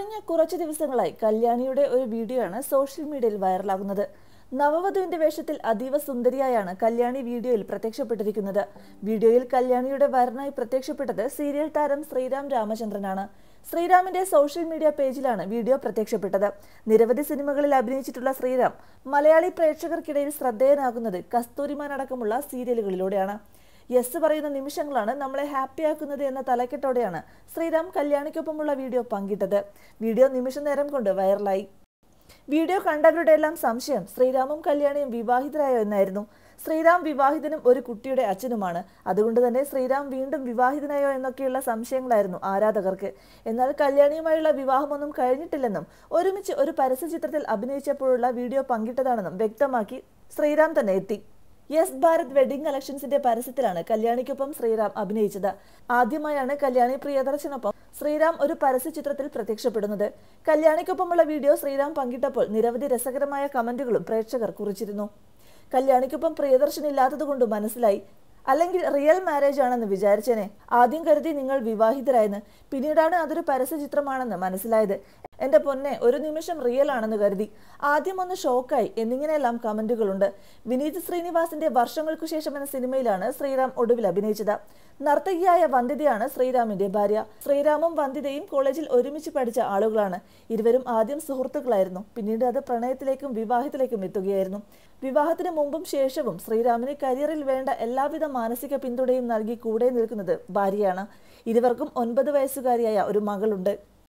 കഴിഞ്ഞ കുറച്ച് ദിവസങ്ങളായി കല്യാണിയുടെ ഒരു വീഡിയോ ആണ് സോഷ്യൽ മീഡിയയിൽ വൈറലാകുന്നത്. നവവധുവിന്റെ വേഷത്തിൽ അതീവ സുന്ദരിയായാണ് കല്യാണി വീഡിയോയിൽ പ്രത്യക്ഷപ്പെട്ടിരിക്കുന്നത്. വീഡിയോയിൽ കല്യാണിയുടെ വരനായി പ്രത്യക്ഷപ്പെട്ടത് സീരിയൽ താരം ശ്രീറാം രാമചന്ദ്രനാണ്. ശ്രീറാമിന്റെ സോഷ്യൽ മീഡിയ പേജിലാണ് വീഡിയോ പ്രത്യക്ഷപ്പെട്ടത്. നിരവധി സിനിമകളിൽ അഭിനയിച്ചിട്ടുള്ള ശ്രീറാം മലയാളി പ്രേക്ഷകർക്കിടയിൽ ശ്രദ്ധേയനാകുന്നത് കസ്തൂരിമാൻ അടക്കമുള്ള സീരിയലുകളിലൂടെയാണ്. യെസ് പറയുന്ന നിമിഷങ്ങളാണ് നമ്മളെ ഹാപ്പിയാക്കുന്നത് എന്ന തലക്കെട്ടോടെയാണ് ശ്രീറാം കല്യാണിക്കൊപ്പമുള്ള വീഡിയോ പങ്കിട്ടത്. വീഡിയോ നിമിഷ നേരം കൊണ്ട് വൈറലായി. വീഡിയോ കണ്ടവരുടെ എല്ലാം സംശയം ശ്രീറാമും കല്യാണിയും വിവാഹിതരായോ എന്നായിരുന്നു. ശ്രീറാം വിവാഹിതനും ഒരു കുട്ടിയുടെ അച്ഛനുമാണ്. അതുകൊണ്ട് തന്നെ ശ്രീറാം വീണ്ടും വിവാഹിതനായോ എന്നൊക്കെയുള്ള സംശയങ്ങളായിരുന്നു ആരാധകർക്ക്. എന്നാൽ കല്യാണിയുമായുള്ള വിവാഹമൊന്നും കഴിഞ്ഞിട്ടില്ലെന്നും ഒരുമിച്ച് ഒരു പരസ്യചിത്രത്തിൽ അഭിനയിച്ചപ്പോഴുള്ള വീഡിയോ പങ്കിട്ടതാണെന്നും വ്യക്തമാക്കി ശ്രീറാം തന്നെ എത്തി. യെസ് ഭാരത് വെഡിംഗ് കളക്ഷൻസിന്റെ പരസ്യത്തിലാണ് കല്യാണിക്കൊപ്പം ശ്രീറാം അഭിനയിച്ചത്. ആദ്യമായാണ് കല്യാണി പ്രിയദർശനൊപ്പം ശ്രീറാം ഒരു പരസ്യചിത്രത്തിൽ പ്രത്യക്ഷപ്പെടുന്നത്. കല്യാണിക്കൊപ്പമുള്ള വീഡിയോ ശ്രീറാം പങ്കിട്ടപ്പോൾ നിരവധി രസകരമായ കമന്റുകളും പ്രേക്ഷകർ കുറിച്ചിരുന്നു. കല്യാണിക്കൊപ്പം പ്രിയദർശൻ ഇല്ലാത്തതുകൊണ്ട് മനസ്സിലായി, അല്ലെങ്കിൽ റിയൽ മാരേജ് ആണെന്ന് വിചാരിച്ചേനെ. ആദ്യം കരുതി നിങ്ങൾ വിവാഹിതരായെന്ന്, പിന്നീടാണ് അതൊരു പരസ്യചിത്രമാണെന്ന് മനസ്സിലായത്. എന്റെ പൊന്നെ, ഒരു നിമിഷം റിയൽ ആണെന്ന് കരുതി. ആദ്യം ഒന്ന് ഷോക്കായി എന്നിങ്ങനെയെല്ലാം കമന്റുകളുണ്ട്. വിനീത് ശ്രീനിവാസിന്റെ വർഷങ്ങൾക്കു ശേഷം എന്ന സിനിമയിലാണ് ശ്രീറാം ഒടുവിൽ അഭിനയിച്ചത്. നർത്തകിയായ വന്ദിതയാണ് ശ്രീറാമിന്റെ ഭാര്യ. ശ്രീറാമും വന്ദിതയും കോളേജിൽ ഒരുമിച്ച് പഠിച്ച ആളുകളാണ്. ഇരുവരും ആദ്യം സുഹൃത്തുക്കളായിരുന്നു. പിന്നീട് അത് പ്രണയത്തിലേക്കും വിവാഹത്തിലേക്കും എത്തുകയായിരുന്നു. വിവാഹത്തിന് മുമ്പും ശേഷവും ശ്രീറാമിന് കരിയറിൽ വേണ്ട എല്ലാവിധ മാനസിക പിന്തുണയും നൽകി കൂടെ നിൽക്കുന്നത് ഭാര്യയാണ്. ഇരുവർക്കും 9 വയസ്സുകാരിയായ ഒരു മകളുണ്ട്.